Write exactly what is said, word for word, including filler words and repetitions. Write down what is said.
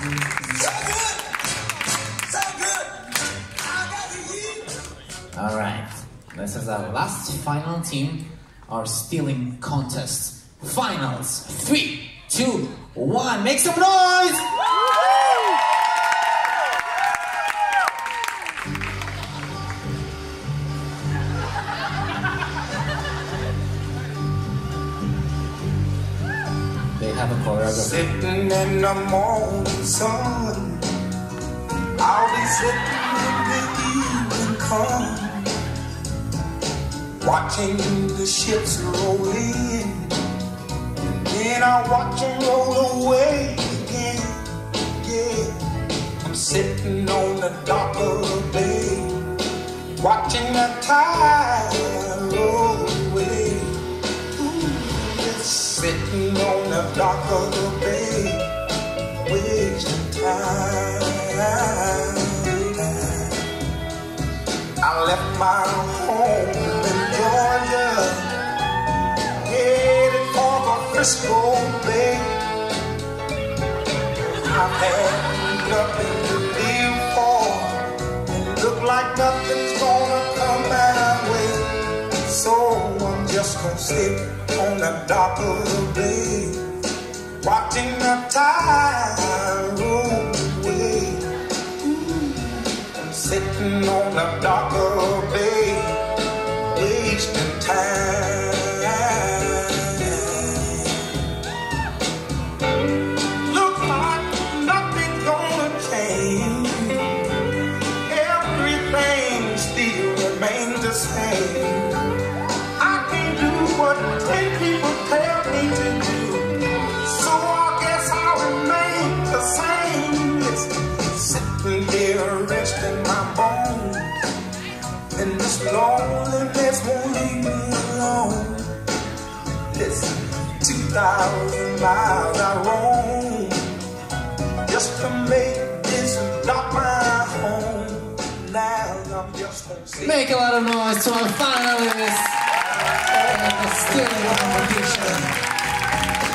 So good! So good! I got the heat! Alright, this is our last final team, our stealing contest. Finals. Three, two, one, make some noise! They have a choreography. Sitting in the morning sun, I'll be sitting in the evening come, watching the ships roll in, and then I watch them roll away again. Yeah, I'm sitting on the dock of the bay, watching the tide roll away. Sitting on the dock of the bay, wasting time. I left my home in Georgia, headed for the Frisco Bay. I've had nothing to live for, and look like nothing's gonna come my way. So I'm just gonna sit on the dock of the bay, watching the tide roll away. Ooh, I'm sitting on the dock of the bay, wasting time. Looks like nothing's gonna change. Everything still remains the same. What ten people tell me to do, so I guess I'll remain the same. It's sitting there resting my bones, and this loneliness won't leave me alone. Listen, two thousand miles I roam just to make this dock my home. Now I'm just gonna sit. Make a lot of noise to our finalists. And the stealing competition.